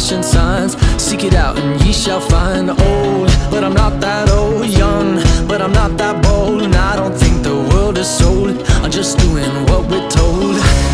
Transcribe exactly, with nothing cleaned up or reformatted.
flashing signs. Seek it out and ye shall find. Old, but I'm not that old. Young, but I'm not that bold. And I don't think the world is sold. I'm just doing what we're told.